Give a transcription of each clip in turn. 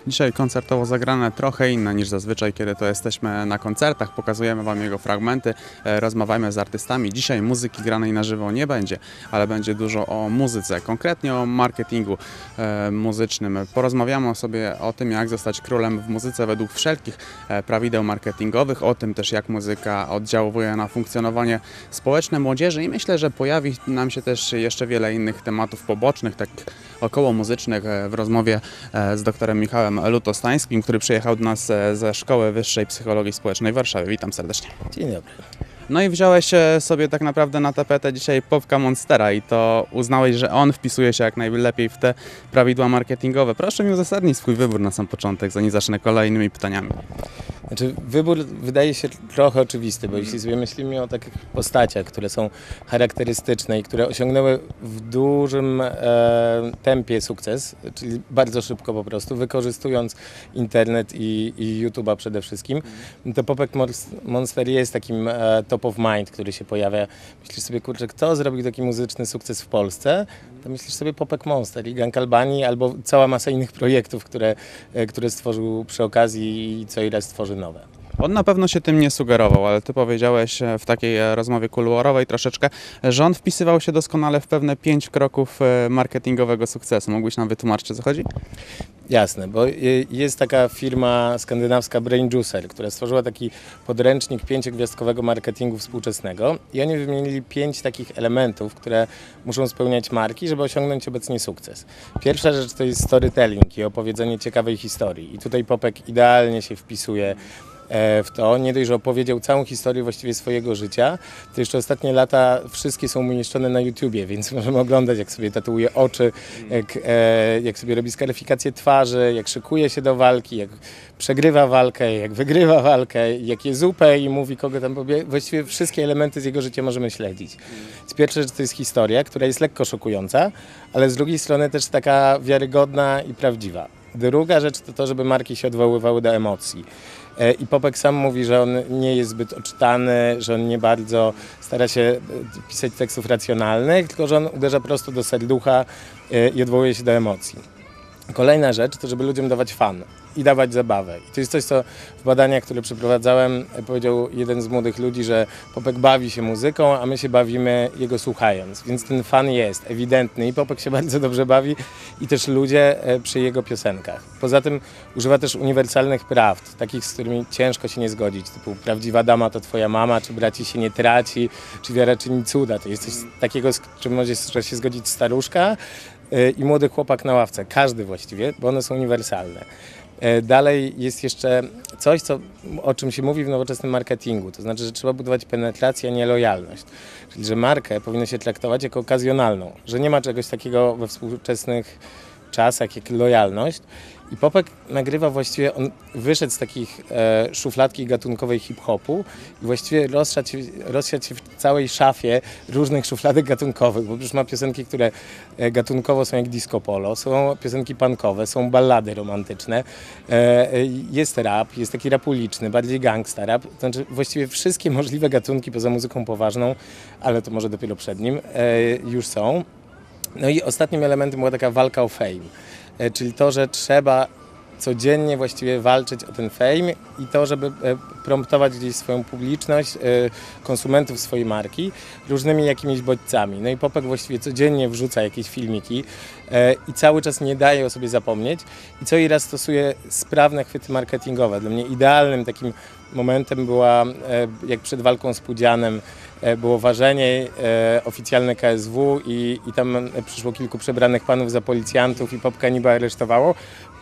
Dzisiaj koncertowo zagrane trochę inne niż zazwyczaj, kiedy to jesteśmy na koncertach, pokazujemy Wam jego fragmenty, rozmawiamy z artystami. Dzisiaj muzyki granej na żywo nie będzie, ale będzie dużo o muzyce, konkretnie o marketingu muzycznym. Porozmawiamy sobie o tym, jak zostać królem w muzyce według wszelkich prawideł marketingowych, o tym też, jak muzyka oddziałuje na funkcjonowanie społeczne młodzieży i myślę, że pojawi nam się też jeszcze wiele innych tematów pobocznych, tak około muzycznych w rozmowie z doktorem Michałem Lutostańskim, który przyjechał do nas ze Szkoły Wyższej Psychologii Społecznej w Warszawie. Witam serdecznie. Dzień dobry. No i wziąłeś sobie tak naprawdę na tapetę dzisiaj Popka Monstera i to uznałeś, że on wpisuje się jak najlepiej w te prawidła marketingowe. Proszę mi uzasadnić swój wybór na sam początek, zanim zacznę kolejnymi pytaniami. Znaczy, wybór wydaje się trochę oczywisty, bo jeśli sobie myślimy o takich postaciach, które są charakterystyczne i które osiągnęły w dużym tempie sukces, czyli bardzo szybko po prostu, wykorzystując internet i YouTube'a przede wszystkim, to Popek Monster jest takim top of mind, który się pojawia. Myślisz sobie, kurczę, kto zrobił taki muzyczny sukces w Polsce? To myślisz sobie Popek Monster i Gang Albanii albo cała masa innych projektów, które stworzył przy okazji i co ile stworzy nowe. On na pewno się tym nie sugerował, ale ty powiedziałeś w takiej rozmowie kuluarowej troszeczkę, że on wpisywał się doskonale w pewne 5 kroków marketingowego sukcesu. Mógłbyś nam wytłumaczyć, o co chodzi? Jasne, bo jest taka firma skandynawska Brain Juicer, która stworzyła taki podręcznik 5-gwiazdkowego marketingu współczesnego i oni wymienili 5 takich elementów, które muszą spełniać marki, żeby osiągnąć obecnie sukces. Pierwsza rzecz to jest storytelling i opowiedzenie ciekawej historii i tutaj Popek idealnie się wpisuje w to. Nie dość, że opowiedział całą historię właściwie swojego życia, to jeszcze ostatnie lata wszystkie są umieszczone na YouTubie, więc możemy oglądać, jak sobie tatuuje oczy, jak sobie robi skaryfikację twarzy, jak szykuje się do walki, jak przegrywa walkę, jak wygrywa walkę, jak je zupę i mówi, kogo tam pobije. Właściwie wszystkie elementy z jego życia możemy śledzić. Więc pierwsza rzecz to jest historia, która jest lekko szokująca, ale z drugiej strony też taka wiarygodna i prawdziwa. Druga rzecz to to, żeby marki się odwoływały do emocji. I Popek sam mówi, że on nie jest zbyt oczytany, że on nie bardzo stara się pisać tekstów racjonalnych, tylko że on uderza prosto do serducha i odwołuje się do emocji. Kolejna rzecz to, żeby ludziom dawać fan i dawać zabawę. I to jest coś, co w badaniach, które przeprowadzałem, powiedział jeden z młodych ludzi, że Popek bawi się muzyką, a my się bawimy jego słuchając. Więc ten fan jest ewidentny i Popek się bardzo dobrze bawi i też ludzie przy jego piosenkach. Poza tym używa też uniwersalnych prawd, takich, z którymi ciężko się nie zgodzić, typu prawdziwa dama to twoja mama, czy braci się nie traci, czy wiara czyni cuda. To jest coś takiego, z czym może się zgodzić staruszka i młody chłopak na ławce. Każdy właściwie, bo one są uniwersalne. Dalej jest jeszcze coś, o czym się mówi w nowoczesnym marketingu, to znaczy, że trzeba budować penetrację, a nie lojalność. Czyli, że markę powinno się traktować jako okazjonalną, że nie ma czegoś takiego we współczesnych czasach jak lojalność. I Popek nagrywa właściwie, on wyszedł z takich szufladki gatunkowej hip-hopu i właściwie rozsiadł się w całej szafie różnych szufladek gatunkowych, bo już ma piosenki, które gatunkowo są jak disco polo, są piosenki punkowe, są ballady romantyczne, jest rap, jest taki rap uliczny, bardziej gangsta rap, to znaczy właściwie wszystkie możliwe gatunki poza muzyką poważną, ale to może dopiero przed nim, już są. No i ostatnim elementem była taka walka o fame. Czyli to, że trzeba codziennie właściwie walczyć o ten fame i to, żeby promptować gdzieś swoją publiczność, konsumentów swojej marki różnymi jakimiś bodźcami. No i Popek właściwie codziennie wrzuca jakieś filmiki i cały czas nie daje o sobie zapomnieć i co i raz stosuje sprawne chwyty marketingowe. Dla mnie idealnym takim momentem była, jak przed walką z Pudzianem było ważenie oficjalne KSW i tam przyszło kilku przebranych panów za policjantów i Popka niby aresztowało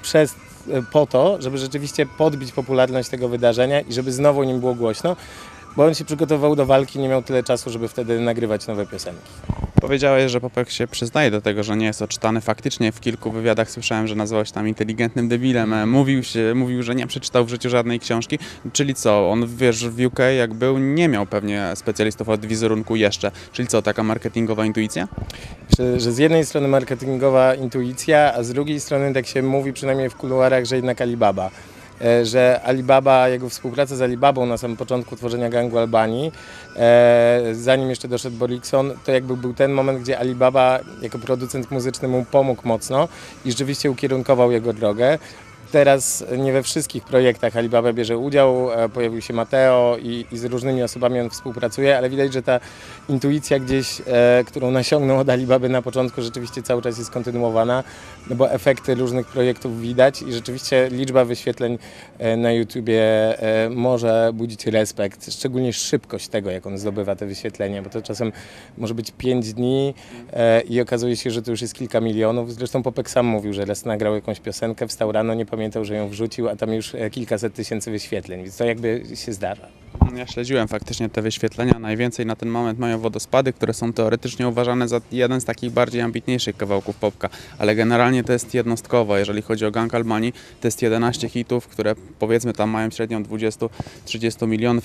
po to, żeby rzeczywiście podbić popularność tego wydarzenia i żeby znowu o nim było głośno, bo on się przygotował do walki, nie miał tyle czasu, żeby wtedy nagrywać nowe piosenki. Powiedziałeś, że Popek się przyznaje do tego, że nie jest odczytany. Faktycznie w kilku wywiadach słyszałem, że nazywał się tam inteligentnym debilem. Mówił, że nie przeczytał w życiu żadnej książki. Czyli co, on wiesz, w UK jak był, nie miał pewnie specjalistów od wizerunku jeszcze. Czyli co, taka marketingowa intuicja? Że z jednej strony marketingowa intuicja, a z drugiej strony tak się mówi przynajmniej w kuluarach, że jednak Alibaba. Że Alibaba, jego współpraca z Alibabą na samym początku tworzenia Gangu Albanii, zanim jeszcze doszedł Borikson, to jakby był ten moment, gdzie Alibaba jako producent muzyczny mu pomógł mocno i rzeczywiście ukierunkował jego drogę. teraz nie we wszystkich projektach Alibaba bierze udział, pojawił się Mateo i z różnymi osobami on współpracuje, ale widać, że ta intuicja gdzieś, którą nasiągnął od Alibaby na początku, rzeczywiście cały czas jest kontynuowana, no bo efekty różnych projektów widać i rzeczywiście liczba wyświetleń na YouTubie może budzić respekt, szczególnie szybkość tego, jak on zdobywa te wyświetlenia, bo to czasem może być 5 dni i okazuje się, że to już jest kilka milionów. Zresztą Popek sam mówił, że raz nagrał jakąś piosenkę, wstał rano, nie pamiętał, że ją wrzucił, a tam już kilkaset tysięcy wyświetleń, więc to jakby się zdarza. Ja śledziłem faktycznie te wyświetlenia. Najwięcej na ten moment mają Wodospady, które są teoretycznie uważane za jeden z takich bardziej ambitniejszych kawałków Popka, ale generalnie to jest jednostkowo. Jeżeli chodzi o Gang Albanii, to jest 11 hitów, które powiedzmy tam mają średnią 20-30 milionów.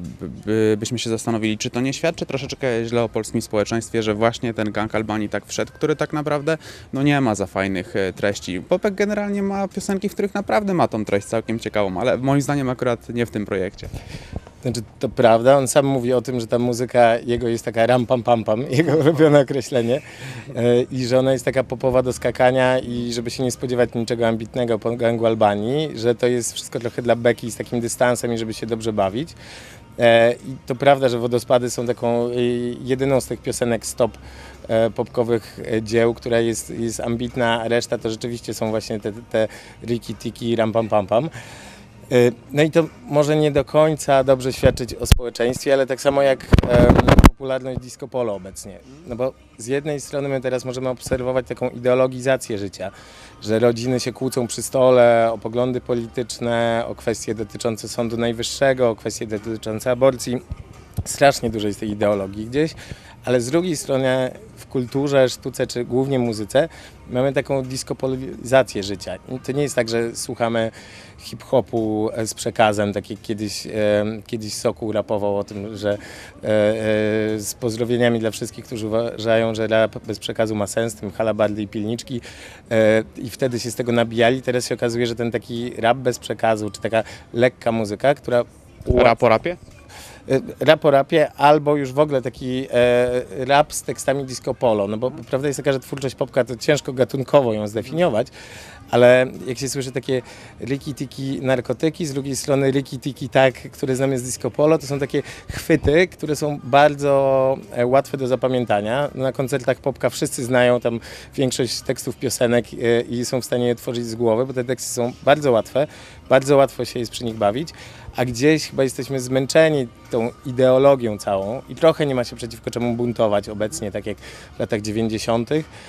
Byśmy się zastanowili, czy to nie świadczy troszeczkę źle o polskim społeczeństwie, że właśnie ten Gang Albanii tak wszedł, który tak naprawdę no nie ma za fajnych treści. Popek generalnie ma piosenki, w których naprawdę ma tą treść całkiem ciekawą, ale moim zdaniem akurat nie w tym projekcie. Znaczy, to prawda, on sam mówi o tym, że ta muzyka jego jest taka ram pam pam pam, jego ulubione określenie, i że ona jest taka popowa do skakania i żeby się nie spodziewać niczego ambitnego po Gangu Albanii, że to jest wszystko trochę dla beki z takim dystansem i żeby się dobrze bawić. I to prawda, że Wodospady są taką jedyną z tych piosenek stop popkowych dzieł, która jest ambitna, a reszta to rzeczywiście są właśnie te riki tiki ram pam pam pam. No i to może nie do końca dobrze świadczyć o społeczeństwie, ale tak samo jak popularność disco polo obecnie. No bo z jednej strony my teraz możemy obserwować taką ideologizację życia, że rodziny się kłócą przy stole o poglądy polityczne, o kwestie dotyczące Sądu Najwyższego, o kwestie dotyczące aborcji. Strasznie dużo jest tej ideologii gdzieś, ale z drugiej strony w kulturze, sztuce czy głównie muzyce mamy taką diskopolizację życia. I to nie jest tak, że słuchamy hip-hopu z przekazem, tak jak kiedyś Sokół rapował o tym, że z pozdrowieniami dla wszystkich, którzy uważają, że rap bez przekazu ma sens, tym halabardy i pilniczki, i wtedy się z tego nabijali. Teraz się okazuje, że ten taki rap bez przekazu, czy taka lekka muzyka, która... Rap o rapie? Rap o rapie, albo już w ogóle taki rap z tekstami disco polo, no bo prawda jest taka, że twórczość Popka to ciężko gatunkowo ją zdefiniować, ale jak się słyszy takie riki-tiki narkotyki, z drugiej strony riki-tiki tak, które znamy z disco polo, to są takie chwyty, które są bardzo łatwe do zapamiętania. Na koncertach Popka wszyscy znają tam większość tekstów piosenek i są w stanie je tworzyć z głowy, bo te teksty są bardzo łatwe, bardzo łatwo się jest przy nich bawić, a gdzieś chyba jesteśmy zmęczeni tą ideologią całą i trochę nie ma się przeciwko czemu buntować obecnie, tak jak w latach 90.,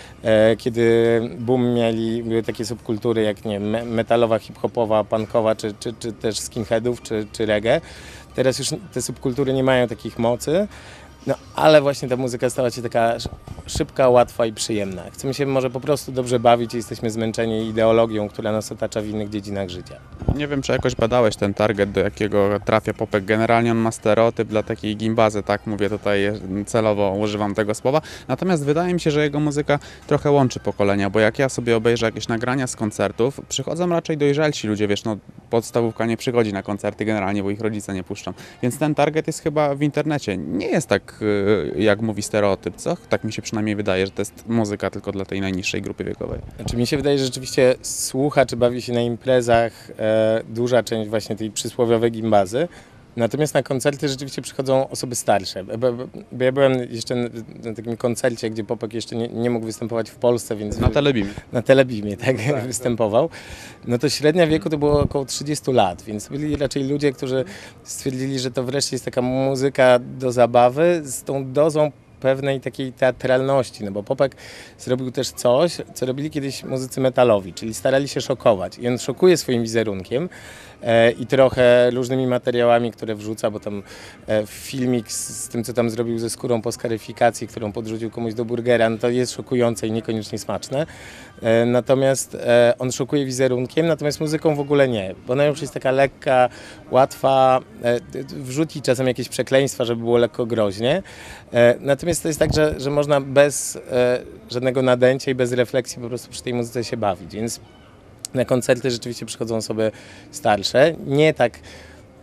kiedy boom były takie subkultury jak nie wiem, metalowa, hip-hopowa, punkowa, czy też skinheadów, czy reggae. Teraz już te subkultury nie mają takich mocy, no ale właśnie ta muzyka stała się taka szybka, łatwa i przyjemna. Chcemy się może po prostu dobrze bawić i jesteśmy zmęczeni ideologią, która nas otacza w innych dziedzinach życia. Nie wiem, czy jakoś badałeś ten target, do jakiego trafia Popek. Generalnie on ma stereotyp dla takiej gimbazy, tak mówię tutaj, celowo używam tego słowa. Natomiast wydaje mi się, że jego muzyka trochę łączy pokolenia, bo jak ja sobie obejrzę jakieś nagrania z koncertów, przychodzą raczej dojrzalsi ludzie, wiesz, no podstawówka nie przychodzi na koncerty generalnie, bo ich rodzice nie puszczą. Więc ten target jest chyba w internecie. Nie jest tak, jak mówi stereotyp, co? Tak mi się przynajmniej wydaje, że to jest muzyka tylko dla tej najniższej grupy wiekowej. Znaczy mi się wydaje, że rzeczywiście słucha czy bawi się na imprezach duża część właśnie tej przysłowiowej gimbazy. Natomiast na koncerty rzeczywiście przychodzą osoby starsze. Bo ja byłem jeszcze na takim koncercie, gdzie Popek jeszcze nie mógł występować w Polsce, więc... Na Telebimie. Na Telebimie, tak, występował. No to średnia wieku to było około 30 lat, więc byli raczej ludzie, którzy stwierdzili, że to wreszcie jest taka muzyka do zabawy z tą dozą pewnej takiej teatralności, no bo Popek zrobił też coś, co robili kiedyś muzycy metalowi, czyli starali się szokować i on szokuje swoim wizerunkiem i trochę różnymi materiałami, które wrzuca, bo tam filmik z tym, co tam zrobił ze skórą po skaryfikacji, którą podrzucił komuś do burgera, no to jest szokujące i niekoniecznie smaczne. Natomiast on szokuje wizerunkiem, natomiast muzyką w ogóle nie, bo ona już jest taka lekka, łatwa, wrzuci czasem jakieś przekleństwa, żeby było lekko groźnie. Natomiast to jest tak, że można bez żadnego nadęcia i bez refleksji po prostu przy tej muzyce się bawić, więc na koncerty rzeczywiście przychodzą osoby starsze, nie tak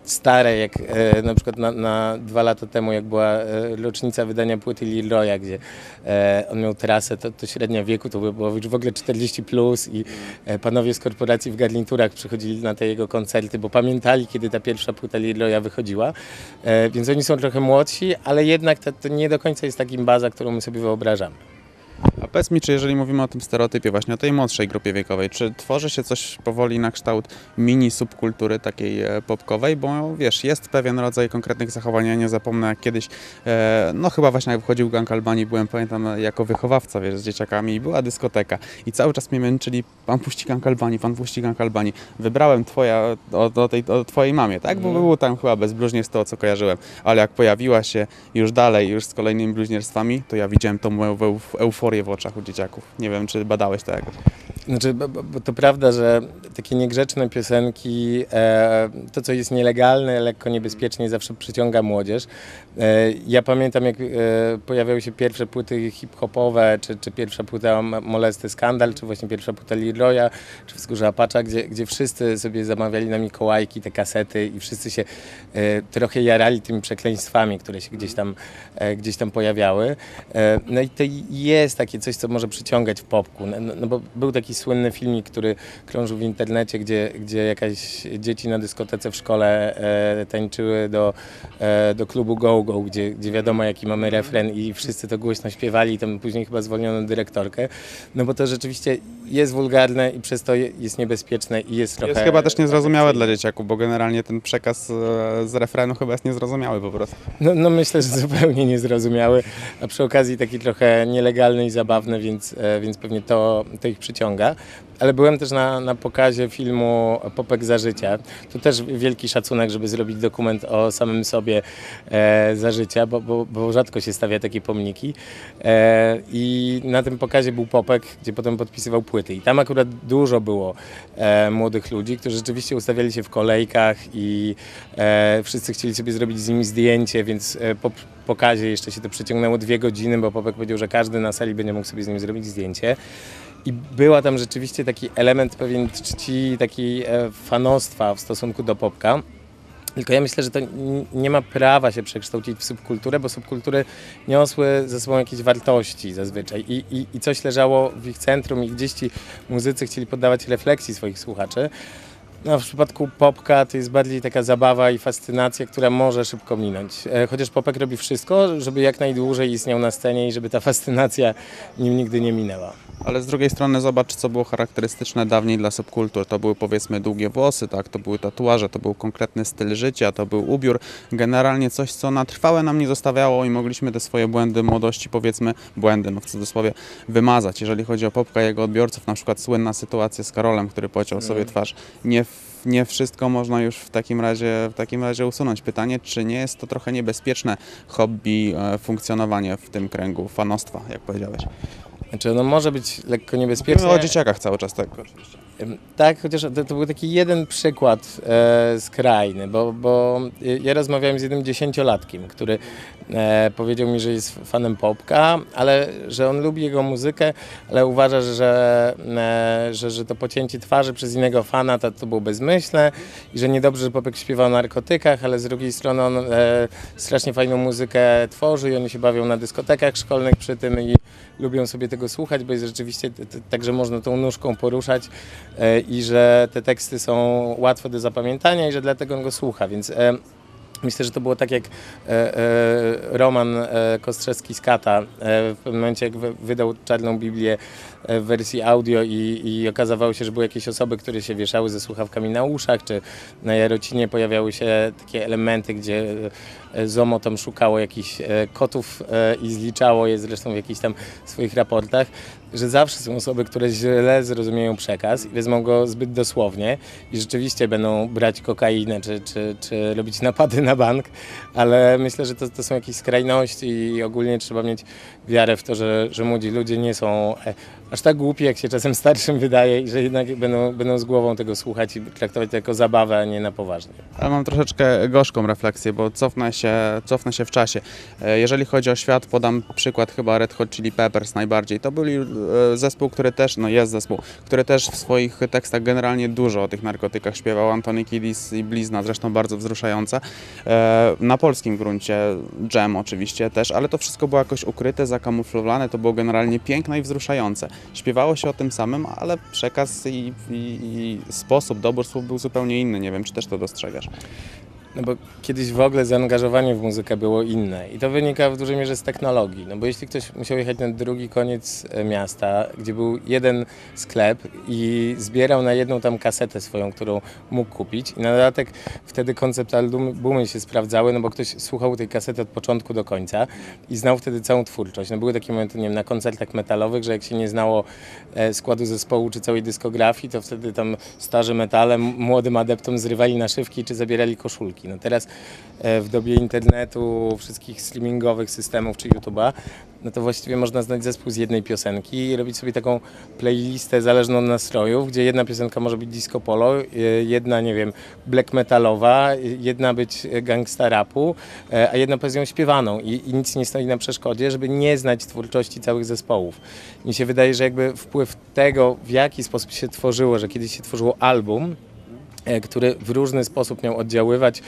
stare, jak na przykład na 2 lata temu, jak była rocznica wydania płyty Leroya, gdzie on miał trasę, to średnia wieku to było już w ogóle 40 plus i panowie z korporacji w garniturach przychodzili na te jego koncerty, bo pamiętali, kiedy ta pierwsza płyta Leroya wychodziła, więc oni są trochę młodsi, ale jednak to nie do końca jest takim baza, którą my sobie wyobrażamy. A powiedz mi, czy jeżeli mówimy o tym stereotypie, właśnie o tej młodszej grupie wiekowej, czy tworzy się coś powoli na kształt mini subkultury takiej popkowej? Bo wiesz, jest pewien rodzaj konkretnych zachowań. Ja nie zapomnę, jak kiedyś, no chyba właśnie jak wchodził Gang Albanii, byłem, pamiętam, jako wychowawca, wiesz, z dzieciakami i była dyskoteka. I cały czas mnie męczyli, pan puści Gang Albanii, pan puści Gang Albanii. Wybrałem o twojej mamie, tak? Bo było tam chyba bez bluźnierstw to, co kojarzyłem. Ale jak pojawiła się już dalej, już z kolejnymi bluźnierstwami, to ja widziałem tą euforię w oczach u dzieciaków. Nie wiem, czy badałeś to jakoś. Znaczy, bo to prawda, że takie niegrzeczne piosenki, to co jest nielegalne, lekko niebezpiecznie zawsze przyciąga młodzież. Ja pamiętam, jak pojawiały się pierwsze płyty hip-hopowe, czy pierwsza płyta Molesty Skandal, czy właśnie pierwsza płyta Leroya, czy Wzgórze Apacza, gdzie wszyscy sobie zamawiali na Mikołajki te kasety i wszyscy się trochę jarali tymi przekleństwami, które się gdzieś tam pojawiały. No i to jest takie coś, co może przyciągać w popku. No bo był taki słynny filmik, który krążył w internecie, gdzie jakaś dzieci na dyskotece w szkole tańczyły do klubu Go Go, gdzie wiadomo jaki mamy refren i wszyscy to głośno śpiewali i tam później chyba zwolniono dyrektorkę. No bo to rzeczywiście jest wulgarne i przez to jest niebezpieczne i jest trochę... Jest chyba też niezrozumiałe dla dzieciaków, bo generalnie ten przekaz z refrenu chyba jest niezrozumiały po prostu. No myślę, że zupełnie niezrozumiały, a przy okazji taki trochę nielegalny i zabawny, więc pewnie to ich przyciąga. Ale byłem też na pokazie filmu Popek za życia. Tu też wielki szacunek, żeby zrobić dokument o samym sobie za życia, bo rzadko się stawia takie pomniki. I na tym pokazie był Popek, gdzie potem podpisywał płyty. I tam akurat dużo było młodych ludzi, którzy rzeczywiście ustawiali się w kolejkach i wszyscy chcieli sobie zrobić z nimi zdjęcie, więc po pokazie jeszcze się to przeciągnęło 2 godziny, bo Popek powiedział, że każdy na sali będzie mógł sobie z nim zrobić zdjęcie. I była tam rzeczywiście taki element pewien czci, takiej fanostwa w stosunku do popka. Tylko ja myślę, że to nie ma prawa się przekształcić w subkulturę, bo subkultury niosły ze sobą jakieś wartości zazwyczaj i coś leżało w ich centrum i gdzieś ci muzycy chcieli poddawać refleksji swoich słuchaczy. No, w przypadku popka to jest bardziej taka zabawa i fascynacja, która może szybko minąć. Chociaż popek robi wszystko, żeby jak najdłużej istniał na scenie i żeby ta fascynacja nim nigdy nie minęła. Ale z drugiej strony zobacz, co było charakterystyczne dawniej dla subkultur. To były powiedzmy długie włosy, tak? To były tatuaże, to był konkretny styl życia, to był ubiór. Generalnie coś, co na trwałe nam nie zostawiało i mogliśmy te swoje błędy młodości, powiedzmy, błędy, no w cudzysłowie, wymazać. Jeżeli chodzi o popka i jego odbiorców, na przykład słynna sytuacja z Karolem, który pociął sobie twarz. Nie wszystko można już w takim razie usunąć. Pytanie, czy nie jest to trochę niebezpieczne hobby, funkcjonowanie w tym kręgu fanostwa, jak powiedziałeś? Znaczy ono może być lekko niebezpieczne. Mówimy o dzieciakach cały czas, tak oczywiście. Tak, chociaż to był taki jeden przykład skrajny, bo ja rozmawiałem z jednym 10-latkiem, który powiedział mi, że jest fanem popka, ale że on lubi jego muzykę, ale uważa, że to pocięcie twarzy przez innego fana to było bezmyślne i że niedobrze, że popek śpiewa o narkotykach, ale z drugiej strony on strasznie fajną muzykę tworzy i oni się bawią na dyskotekach szkolnych przy tym i lubią sobie tego słuchać, bo jest rzeczywiście tak, że można tą nóżką poruszać i że te teksty są łatwe do zapamiętania i że dlatego on go słucha, więc myślę, że to było tak jak Roman Kostrzewski z Kata w pewnym momencie, jak wydał Czarną Biblię w wersji audio i okazało się, że były jakieś osoby, które się wieszały ze słuchawkami na uszach, czy na Jarocinie pojawiały się takie elementy, gdzie ZOMO tam szukało jakichś kotów i zliczało je zresztą w jakichś tam swoich raportach, że zawsze są osoby, które źle zrozumieją przekaz i wezmą go zbyt dosłownie i rzeczywiście będą brać kokainę czy robić napady na bank, ale myślę, że to są jakieś skrajności i ogólnie trzeba mieć wiarę w to, że młodzi ludzie nie są aż tak głupi, jak się czasem starszym wydaje i że jednak będą z głową tego słuchać i traktować to jako zabawę, a nie na poważnie. Ale mam troszeczkę gorzką refleksję, bo cofnę się w czasie. Jeżeli chodzi o świat, podam przykład chyba Red Hot Chili Peppers najbardziej. To byli zespół, który też, no jest zespół, który też w swoich tekstach generalnie dużo o tych narkotykach śpiewał. Anthony Kiedis i Blizna, zresztą bardzo wzruszające. Na polskim gruncie Jam oczywiście też, ale to wszystko było jakoś ukryte, zakamuflowane, to było generalnie piękne i wzruszające. Śpiewało się o tym samym, ale przekaz i sposób, dobór słów był zupełnie inny. Nie wiem, czy też to dostrzegasz. No bo kiedyś w ogóle zaangażowanie w muzykę było inne i to wynika w dużej mierze z technologii. No bo jeśli ktoś musiał jechać na drugi koniec miasta, gdzie był jeden sklep i zbierał na jedną tam kasetę swoją, którą mógł kupić i na dodatek wtedy koncept albumy się sprawdzały, no bo ktoś słuchał tej kasety od początku do końca i znał wtedy całą twórczość. No były takie momenty, nie wiem, na koncertach metalowych, że jak się nie znało składu zespołu czy całej dyskografii, to wtedy tam starzy metale młodym adeptom zrywali naszywki czy zabierali koszulki. No teraz w dobie internetu, wszystkich streamingowych systemów czy YouTube'a, no to właściwie można znać zespół z jednej piosenki i robić sobie taką playlistę zależną od nastrojów, gdzie jedna piosenka może być disco polo, jedna, nie wiem, black metalowa, jedna być gangsta rapu, a jedna poezją śpiewaną i nic nie stoi na przeszkodzie, żeby nie znać twórczości całych zespołów. Mi się wydaje, że jakby wpływ tego, w jaki sposób się tworzyło, że kiedyś się tworzyło album, który w różny sposób miał oddziaływać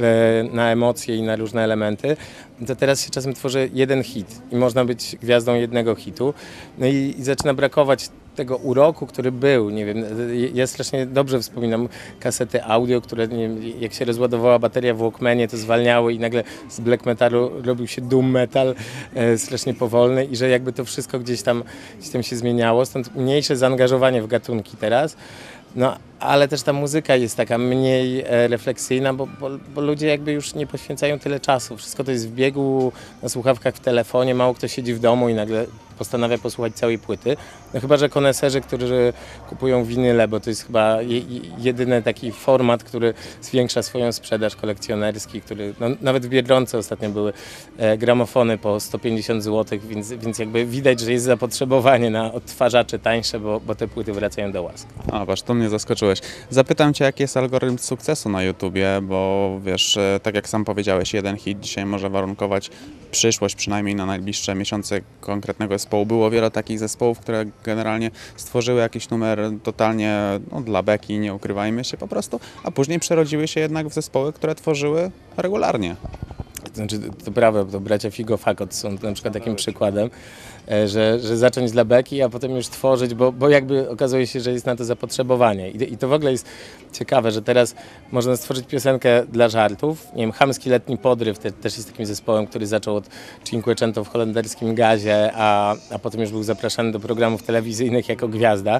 na emocje i na różne elementy, to teraz się czasem tworzy jeden hit i można być gwiazdą jednego hitu. No i zaczyna brakować tego uroku, który był, nie wiem, ja strasznie dobrze wspominam kasety audio, które nie wiem, jak się rozładowała bateria w Walkmanie, to zwalniały i nagle z black metalu robił się doom metal, strasznie powolny i że jakby to wszystko gdzieś tam się zmieniało, stąd mniejsze zaangażowanie w gatunki teraz. No, ale też ta muzyka jest taka mniej refleksyjna, bo ludzie jakby już nie poświęcają tyle czasu. Wszystko to jest w biegu, na słuchawkach w telefonie, mało kto siedzi w domu i nagle postanawia posłuchać całej płyty. No chyba, że koneserzy, którzy kupują winyle, bo to jest chyba jedyny taki format, który zwiększa swoją sprzedaż, kolekcjonerski, który, no, nawet w Biedronce ostatnio były gramofony po 150 zł, więc jakby widać, że jest zapotrzebowanie na odtwarzacze tańsze, bo te płyty wracają do łask. A, wasz, to mnie zaskoczyłeś. Zapytam cię, jaki jest algorytm sukcesu na YouTubie, bo wiesz, tak jak sam powiedziałeś, jeden hit dzisiaj może warunkować przyszłość, przynajmniej na najbliższe miesiące konkretnego zespołu. Było wiele takich zespołów, które generalnie stworzyły jakiś numer totalnie dla beki, nie ukrywajmy się po prostu, a później przerodziły się jednak w zespoły, które tworzyły regularnie. Znaczy, to prawda, to bracia Figo Fakot są na przykład takim przykładem, że zacząć dla beki, a potem już tworzyć, bo jakby okazuje się, że jest na to zapotrzebowanie. I to w ogóle jest ciekawe, że teraz można stworzyć piosenkę dla żartów. Nie wiem, Chamski Letni Podryw też jest takim zespołem, który zaczął od Cinquecento w holenderskim gazie, a potem już był zapraszany do programów telewizyjnych jako gwiazda.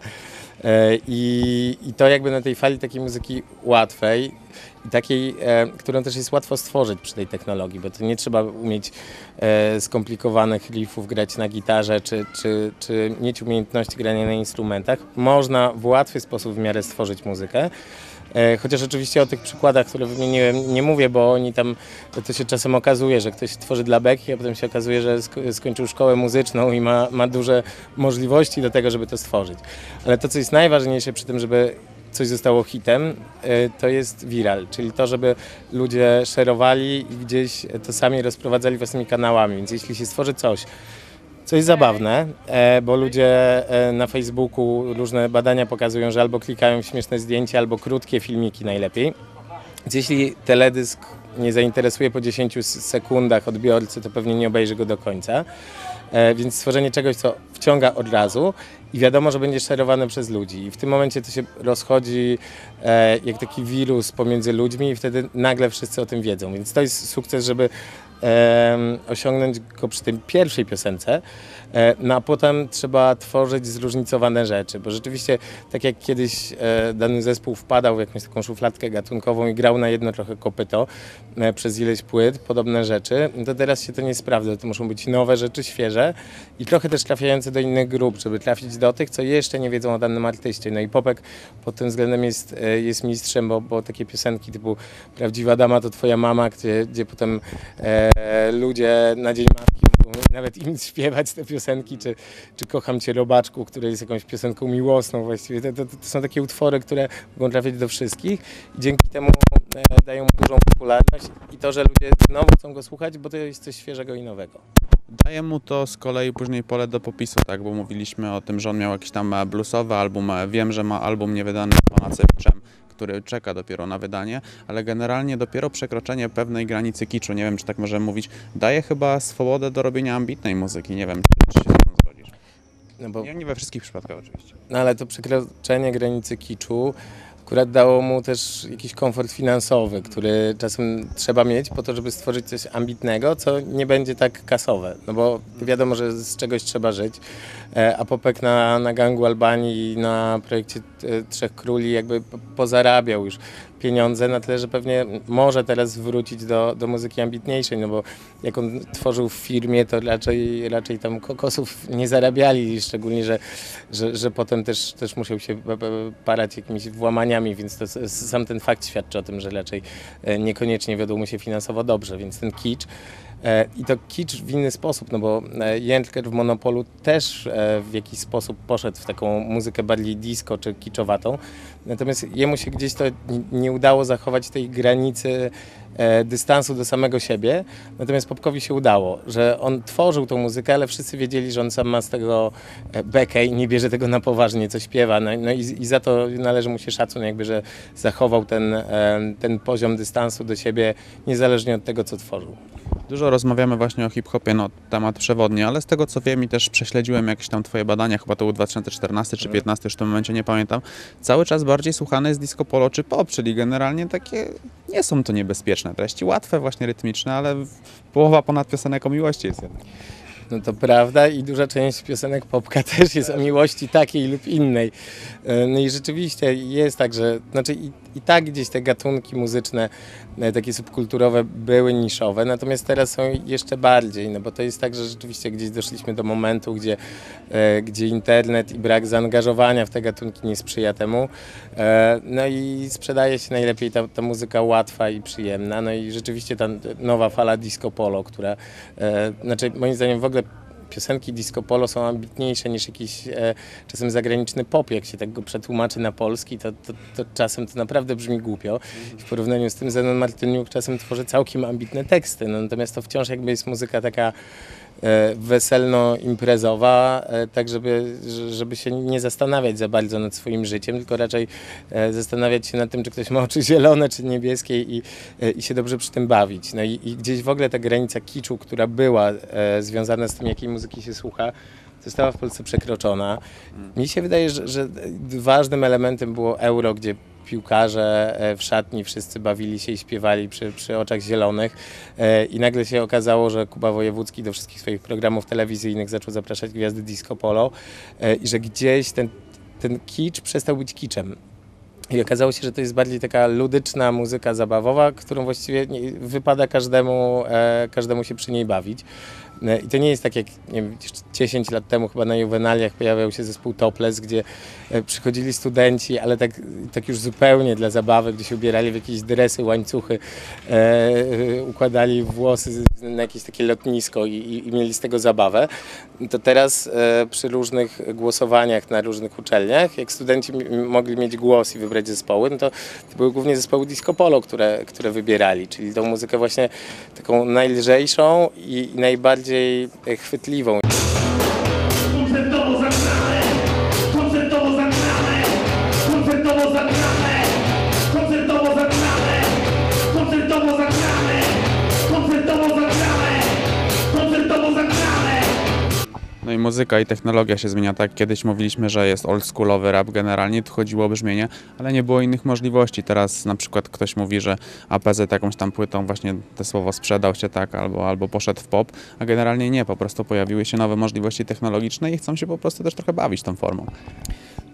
I to jakby na tej fali takiej muzyki łatwej i takiej, którą też jest łatwo stworzyć przy tej technologii, bo to nie trzeba umieć skomplikowanych riffów grać na gitarze, czy mieć umiejętności grania na instrumentach. Można w łatwy sposób w miarę stworzyć muzykę. Chociaż oczywiście o tych przykładach, które wymieniłem, nie mówię, bo oni tam, to się czasem okazuje, że ktoś tworzy dla beki, a potem się okazuje, że skończył szkołę muzyczną i ma duże możliwości do tego, żeby to stworzyć. Ale to, co jest najważniejsze przy tym, żeby coś zostało hitem, to jest viral, czyli to, żeby ludzie szerowali i gdzieś to sami rozprowadzali własnymi kanałami. Więc jeśli się stworzy coś, co jest zabawne, bo ludzie na Facebooku różne badania pokazują, że albo klikają w śmieszne zdjęcia, albo krótkie filmiki najlepiej. Więc jeśli teledysk nie zainteresuje po 10 sekundach odbiorcy, to pewnie nie obejrzy go do końca. Więc stworzenie czegoś, co wciąga od razu i wiadomo, że będzie szerowane przez ludzi. I w tym momencie to się rozchodzi jak taki wirus pomiędzy ludźmi i wtedy nagle wszyscy o tym wiedzą. Więc to jest sukces, żeby osiągnąć go przy tej pierwszej piosence, no a potem trzeba tworzyć zróżnicowane rzeczy, bo rzeczywiście tak jak kiedyś dany zespół wpadał w jakąś taką szufladkę gatunkową i grał na jedno trochę kopyto przez ileś płyt, podobne rzeczy, to teraz się to nie sprawdza, to muszą być nowe rzeczy, świeże i trochę też trafiające do innych grup, żeby trafić do tych, co jeszcze nie wiedzą o danym artyście. No i Popek pod tym względem jest mistrzem, bo takie piosenki typu Prawdziwa dama to twoja mama, gdzie potem ludzie na Dzień Matki mówią nawet im śpiewać te piosenki, czy Kocham Cię Robaczku, który jest jakąś piosenką miłosną właściwie. To są takie utwory, które mogą trafić do wszystkich i dzięki temu dają mu dużą popularność i to, że ludzie znowu chcą go słuchać, bo to jest coś świeżego i nowego. Daje mu to z kolei później pole do popisu, tak, bo mówiliśmy o tym, że on miał jakiś tam bluesowy album, wiem, że ma album niewydany z Panacewiczem, który czeka dopiero na wydanie, ale generalnie dopiero przekroczenie pewnej granicy kiczu, nie wiem, czy tak możemy mówić, daje chyba swobodę do robienia ambitnej muzyki, nie wiem, czy się z tym zgodzisz. No bo, Nie we wszystkich przypadkach oczywiście. no ale to przekroczenie granicy kiczu akurat dało mu też jakiś komfort finansowy, który czasem trzeba mieć po to, żeby stworzyć coś ambitnego, co nie będzie tak kasowe. No bo wiadomo, że z czegoś trzeba żyć, a Popek na Gangu Albanii i na projekcie Trzech Króli jakby pozarabiał już pieniądze na tyle, że pewnie może teraz wrócić do muzyki ambitniejszej, no bo jak on tworzył w firmie, to raczej tam kokosów nie zarabiali, szczególnie, że potem też musiał się parać jakimiś włamaniami, więc to sam ten fakt świadczy o tym, że raczej niekoniecznie wiodło mu się finansowo dobrze, więc ten kicz i to kicz w inny sposób, no bo Jędrker w Monopolu też w jakiś sposób poszedł w taką muzykę bardziej disco czy kiczowatą, natomiast jemu się gdzieś to nie udało zachować tej granicy dystansu do samego siebie, natomiast Popkowi się udało, że on tworzył tą muzykę, ale wszyscy wiedzieli, że on sam ma z tego bekę i nie bierze tego na poważnie, co śpiewa, no i za to należy mu się szacun, jakby, że zachował ten poziom dystansu do siebie, niezależnie od tego, co tworzył. Dużo rozmawiamy właśnie o hip-hopie, no temat przewodni, ale z tego co wiem i też prześledziłem jakieś tam twoje badania, chyba to był 2014 czy 2015, już w tym momencie nie pamiętam, cały czas bardziej słuchane jest disco polo czy pop, czyli generalnie takie, nie są to niebezpieczne treści, łatwe właśnie rytmiczne, ale połowa ponad piosenek o miłości jest jednak. No to prawda i duża część piosenek Popka też jest o miłości takiej lub innej. No i rzeczywiście jest tak, że znaczy i tak gdzieś te gatunki muzyczne, takie subkulturowe były niszowe, natomiast teraz są jeszcze bardziej, no bo to jest tak, że rzeczywiście gdzieś doszliśmy do momentu, gdzie internet i brak zaangażowania w te gatunki nie sprzyja temu. No i sprzedaje się najlepiej ta muzyka łatwa i przyjemna. No i rzeczywiście ta nowa fala disco polo, która, znaczy moim zdaniem w ogóle piosenki disco polo są ambitniejsze niż jakiś czasem zagraniczny pop, jak się tak go przetłumaczy na polski, to czasem to naprawdę brzmi głupio. W porównaniu z tym Zenon Martyniuk czasem tworzy całkiem ambitne teksty, no, natomiast to wciąż jakby jest muzyka taka weselno-imprezowa, tak żeby się nie zastanawiać za bardzo nad swoim życiem, tylko raczej zastanawiać się nad tym, czy ktoś ma oczy zielone, czy niebieskie i się dobrze przy tym bawić. No i gdzieś w ogóle ta granica kiczu, która była związana z tym, jakiej muzyki się słucha, została w Polsce przekroczona. Mi się wydaje, że ważnym elementem było Euro, gdzie piłkarze w szatni wszyscy bawili się i śpiewali przy oczach zielonych i nagle się okazało, że Kuba Wojewódzki do wszystkich swoich programów telewizyjnych zaczął zapraszać gwiazdy disco polo i że gdzieś ten kicz przestał być kiczem. I okazało się, że to jest bardziej taka ludyczna muzyka zabawowa, którą właściwie wypada każdemu się przy niej bawić. I to nie jest tak jak nie wiem, 10 lat temu chyba na Juwenaliach pojawiał się zespół Topless, gdzie przychodzili studenci, ale tak już zupełnie dla zabawy, gdzie się ubierali w jakieś dresy, łańcuchy, układali włosy na jakieś takie lotnisko i mieli z tego zabawę. To teraz przy różnych głosowaniach na różnych uczelniach, jak studenci mogli mieć głos i wybrać zespoły, no to były głównie zespoły disco polo, które wybierali, czyli tą muzykę właśnie taką najlżejszą i najbardziej chwytliwą. Koncertowo zagrane, koncertowo zagrane, koncertowo zagrane, koncertowo zagrane, koncertowo zagrane, koncertowo zagrane, koncertowo zagrane. No i muzyka i technologia się zmienia, tak kiedyś mówiliśmy, że jest oldschoolowy rap generalnie, tu chodziło o brzmienie, ale nie było innych możliwości. Teraz na przykład ktoś mówi, że APZ jakąś tam płytą właśnie to słowo sprzedał się tak albo poszedł w pop, a generalnie nie, po prostu pojawiły się nowe możliwości technologiczne i chcą się po prostu też trochę bawić tą formą.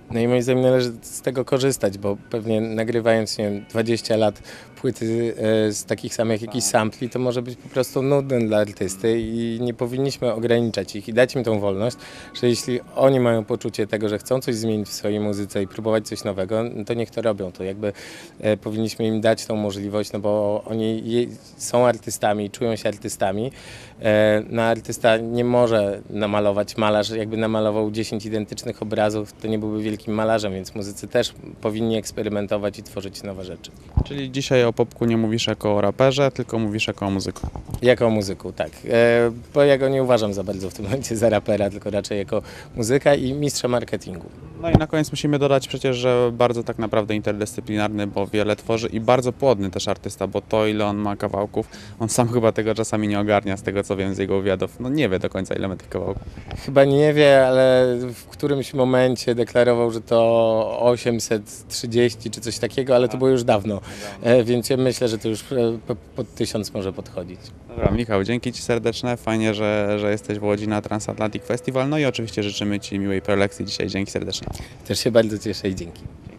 No i moim zdaniem należy z tego korzystać, bo pewnie nagrywając, nie wiem, 20 lat płyty z takich samych jakichś sampli, to może być po prostu nudne dla artysty i nie powinniśmy ograniczać ich i dać im tą wolność, że jeśli oni mają poczucie tego, że chcą coś zmienić w swojej muzyce i próbować coś nowego, no to niech to robią. To jakby powinniśmy im dać tą możliwość, no bo oni są artystami, czują się artystami. No artysta nie może namalować, malarz jakby namalował 10 identycznych obrazów, to nie byłby wielkim malarzem, więc muzycy też powinni eksperymentować i tworzyć nowe rzeczy. Czyli dzisiaj o Popku nie mówisz jako o raperze, tylko mówisz jako o muzyku. Jako o muzyku, tak. Bo ja go nie uważam za bardzo w tym momencie za rapera, tylko raczej jako muzyka i mistrza marketingu. No i na koniec musimy dodać przecież, że bardzo tak naprawdę interdyscyplinarny, bo wiele tworzy i bardzo płodny też artysta, bo to ile on ma kawałków, on sam chyba tego czasami nie ogarnia, z tego co wiem z jego wywiadów, no nie wie do końca ile ma tych kawałków. Chyba nie wie, ale w którymś momencie deklarował, że to 830 czy coś takiego, ale to było już dawno, więc ja myślę, że to już pod 1000 może podchodzić. Dobra, Michał, dzięki Ci serdeczne, fajnie, że jesteś w Łodzi na Transatlantic Festival, no i oczywiście życzymy Ci miłej prelekcji dzisiaj, dzięki serdecznie. Też się bardzo cieszę i dzięki.